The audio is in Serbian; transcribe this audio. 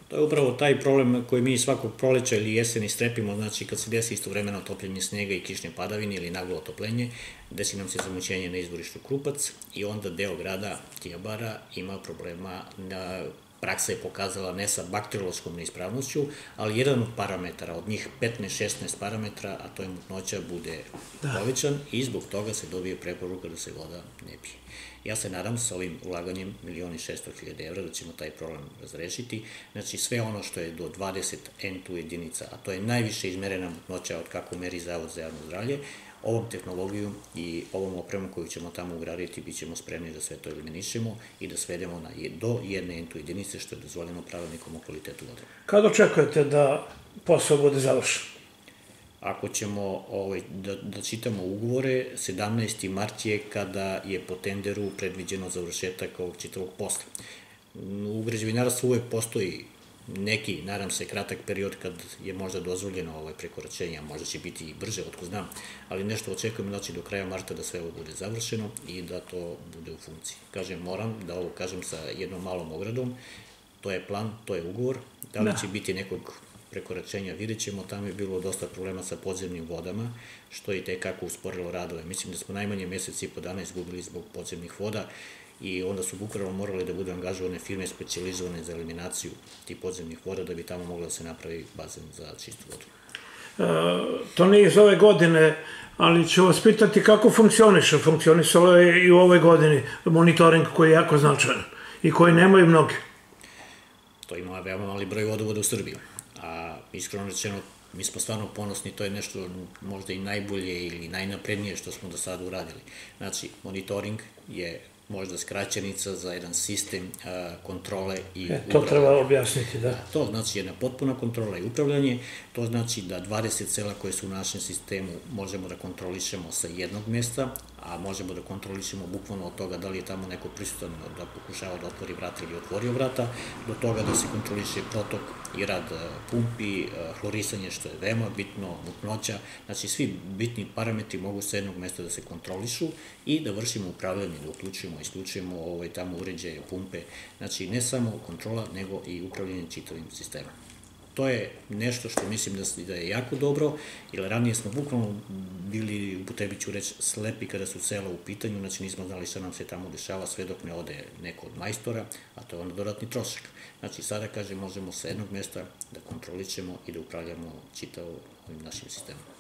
To je upravo taj problem koji mi svakog proleća ili jeseni strepimo, znači kad se desi istovremeno topljenje snega i kišne padavine ili naglo otopljenje, desi nam se zamućenje na izvorištu Krupac i onda deo grada Tijabara ima problema, praksa je pokazala ne sa bakteriološkom neispravnošću, ali jedan od parametara, od njih 15-16 parametra, a to je mutnoća, bude povećan i zbog toga se dobije preporuka da se voda ne pije. Ja se nadam sa ovim ulaganjem 1.600.000 evra da ćemo taj problem razrešiti. Znači sve ono što je do 20 N2 jedinica, a to je najviše izmerena mutnoća od kako meri Zavod za javno zdravlje, ovom tehnologijom i ovom opremom koju ćemo tamo ugraditi bit ćemo spremni da sve to eliminišemo i da svedemo do jedne N2 jedinice što je dozvoljeno pravilnikom o kvalitetu vode. Kada očekujete da posao bude završen? Ako ćemo da čitamo ugovore, 17. mart je kada je po tenderu predviđeno završetak ovog čitavog posla. U građevinarstvu uvek postoji neki, nadam se, kratak period kad je možda dozvoljeno prekoračenje, a možda će biti i brže, otko znam, ali nešto očekujemo znači do kraja marta da sve ovo bude završeno i da to bude u funkciji. Kažem, moram da ovo kažem sa jednom malom ogradom, to je plan, to je ugovor, da li će biti nekog prekoračenja, vidjet ćemo, tamo je bilo dosta problema sa podzemnim vodama, što je tekako usporilo radove. Mislim da smo najmanje mesec i po dana izgubili zbog podzemnih voda i onda su bukvalno morali da budu angažovane firme specijalizovane za eliminaciju tih podzemnih voda da bi tamo mogla da se napravi bazen za čistu vodu. To nije iz ove godine, ali ću vas pitati kako funkcioniše. Funkcionisalo je i u ovoj godini monitoring koji je jako značajan i koji nemaju mnogi. To ima veoma mali broj vodovoda u Srbiji. A iskreno rečeno, mi smo stvarno ponosni, to je nešto možda i najbolje ili najnaprednije što smo do sada uradili. Znači, monitoring je možda skraćenica za jedan sistem kontrole i upravljanja. To treba objasniti, da. To znači jedna potpuna kontrola i upravljanje, to znači da 20 sela koje su u našem sistemu možemo da kontrolišemo sa jednog mesta, a možemo da kontrolišemo bukvalno od toga da li je tamo neko prisutan da pokušava da otvori vrata ili otvorio vrata, do toga da se kontroliše protok i rad pumpi, hlorisanje što je veoma bitno, mutnoća, znači svi bitni parametri mogu sa jednog mesta da se kontrolišu i da vršimo upravljanje, da uključujemo, isključujemo tamo uređaje, pumpe, znači ne samo kontrola, nego i upravljanje čitavim sistemom. To je nešto što mislim da je jako dobro, jer ranije smo bukvalno bili, upotrebit ću reći, slepi kada su sela u pitanju, znači nismo znali šta nam se tamo dešava sve dok ne ode neko od majstora, a to je onda dodatni trošak. Znači sada, kažem, možemo sa jednog mesta da kontrolišemo i da upravljamo čitavim našim sistemom.